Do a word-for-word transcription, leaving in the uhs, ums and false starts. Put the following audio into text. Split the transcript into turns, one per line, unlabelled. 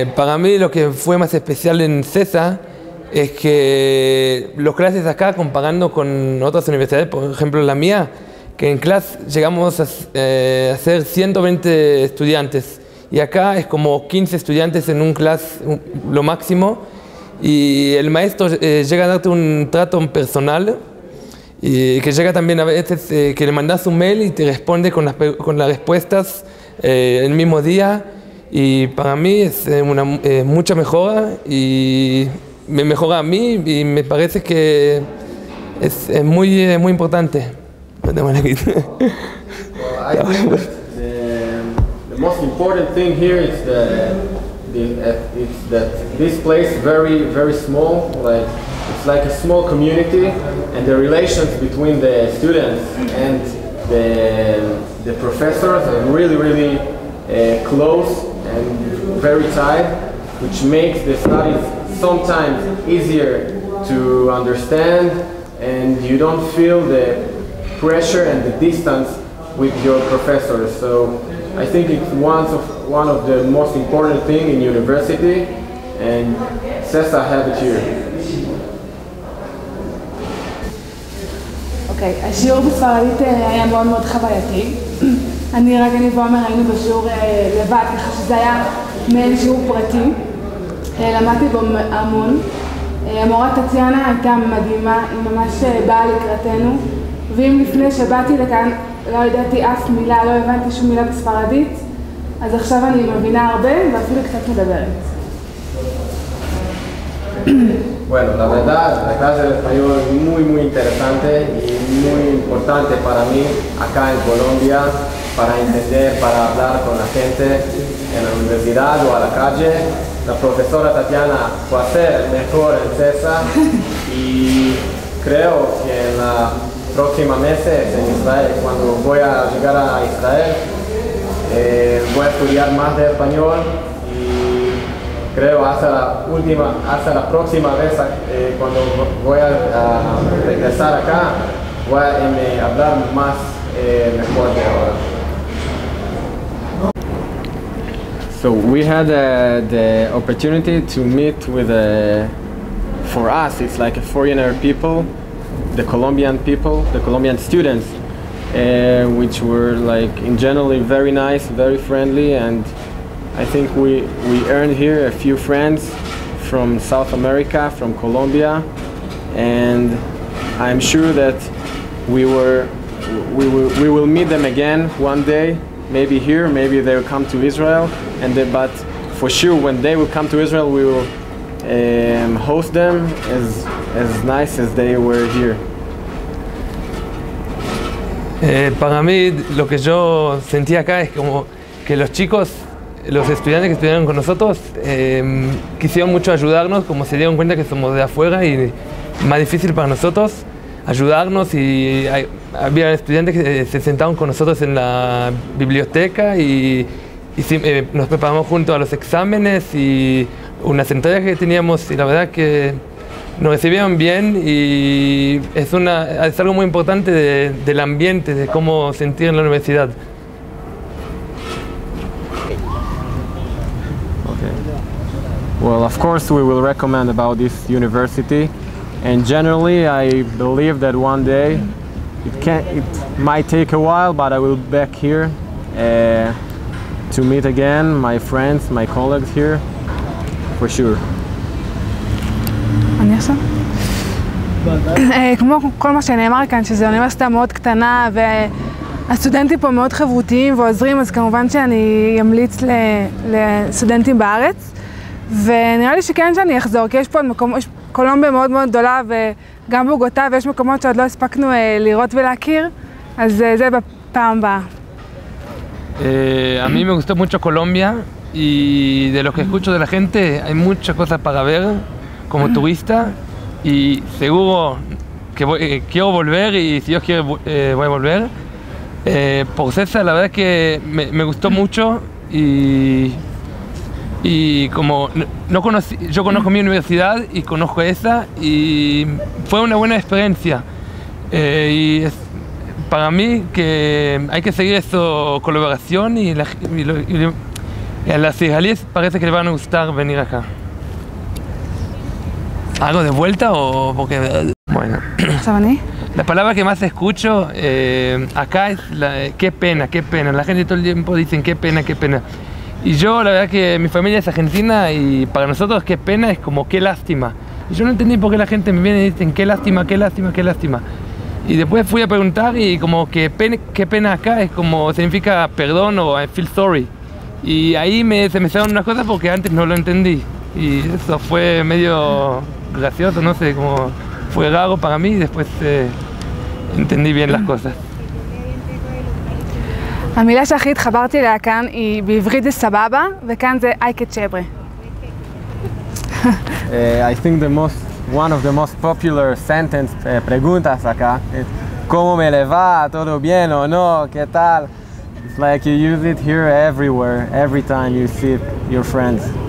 Eh, para mí lo que fue más especial en CESA es que las clases acá, comparando con otras universidades, por ejemplo la mía, que en clase llegamos a, eh, a ser ciento veinte estudiantes y acá es como quince estudiantes en un clase, lo máximo, y el maestro eh, llega a darte un trato personal y que llega también a veces eh, que le mandas un mail y te responde con las, con las respuestas eh, el mismo día, y para mí es eh, una eh, mucha mejora y me mejora a mí y me parece que es, es muy, eh, muy importante.
Well, I think that the, the most important thing here is that the, uh, it's that this place is very very small. Like it's like a small community, and the relations between the students and the the professors are really really uh, close and very tight, which makes the studies sometimes easier to understand, and you don't feel the pressure and the distance with your professors. So I think it's one of one of the most important thing in university, and CESA have it here.
אוקיי, השיעור בספרדית היה מאוד מאוד חווייתי. אני רק אני ועומר היינו בשיעור לבד, ככה שזה היה מעין שיעור פרטי. למדתי בו המון. המורה טטיאנה הייתה מדהימה, היא ממש באה לקראתנו. ואם לפני שבאתי לכאן לא ידעתי אף מילה, לא הבנתי שום מילה בספרדית, אז עכשיו אני מבינה הרבה ואפילו קצת מדברת.
Bueno, la verdad, la clase de español es muy muy interesante y muy importante para mí acá en Colombia, para entender, para hablar con la gente en la universidad o a la calle. La profesora Tatiana fue a ser mejor en CESA y creo que en la próxima meses en Israel, cuando voy a llegar a Israel, eh, voy a estudiar más de español y creo hasta la última, hasta la próxima vez eh, cuando voy a, a regresar acá, voy a eh, hablar más eh, mejor de ahora. So we had uh, the opportunity to meet with, uh, for us, it's like a foreigner people, the Colombian people, the Colombian students, uh, which were like in generally very nice, very friendly, and I think we, we earned here a few friends from South America, from Colombia, and I'm sure that we, were, we, will, we will meet them again one day, maybe here, maybe they will come to Israel, and they, but for sure when they will come to Israel we will um, host them as, as nice as they were here.
Eh, para mí lo que yo sentí acá es como que los chicos, los estudiantes que estudiaron con nosotros eh, quisieron mucho ayudarnos, como se dieron cuenta que somos de afuera y más difícil para nosotros ayudarnos, y hay, había estudiantes que se sentaron con nosotros en la biblioteca y, y eh, nos preparamos junto a los exámenes y unas entregas que teníamos, y la verdad que nos recibieron bien y es, una, es algo muy importante de, del ambiente, de cómo sentir en la universidad.
Okay. Well, of course we will recommend about this university, and generally I believe that one day it can it might take a while, but I will be back here uh, to meet again my friends, my colleagues here, for sure.
אני עכשיו? כמו כל מה שנאמר כאן, שזו אוניברסיטה מאוד קטנה והסטודנטים פה מאוד חברותיים ועוזרים, אז כמובן שאני אמליץ לסטודנטים בארץ, ונראה לי שכן שאני אחזור, כי יש פה מקום, יש קולומביה מאוד מאוד גדולה וגם בוגוטה, ויש מקומות שעוד לא הספקנו לראות ולהכיר, אז זה בפעם הבאה.
A mí me gustó mucho Colombia y de lo que escucho de la gente hay muchas cosas para ver como turista, y seguro que voy, eh, quiero volver, y si Dios quiere eh, voy a volver. Eh, por CESA la verdad que me, me gustó mucho, y, y como no conocí, yo conozco mi universidad y conozco esa, y fue una buena experiencia. Eh, y es, para mí que hay que seguir esa colaboración y, la, y, lo, y Y a las israelíes parece que les van a gustar venir acá. ¿Algo de vuelta o porque...? Bueno. La palabra que más escucho eh, acá es la, qué pena, qué pena. La gente todo el tiempo dice qué pena, qué pena. Y yo, la verdad que mi familia es argentina y para nosotros qué pena es como qué lástima. Y yo no entendí por qué la gente me viene y dicen qué lástima, qué lástima, qué lástima. Y después fui a preguntar y como que pena, qué pena acá es como significa perdón o I feel sorry. Y ahí me, se me salieron unas cosas porque antes no lo entendí. Y eso fue medio gracioso, no sé, como fue raro para mí y después eh, entendí bien las cosas.
המילה שהכי התחברתי אליה כאן היא בעברית זה סבבה, וכאן זה אייקה צ'ברה.
I think the most, one of the most popular sentence, uh, preguntas acá, is ¿Cómo me le va? ¿Todo bien o no? ¿Qué tal? It's like you use it here everywhere, every time you see your friends.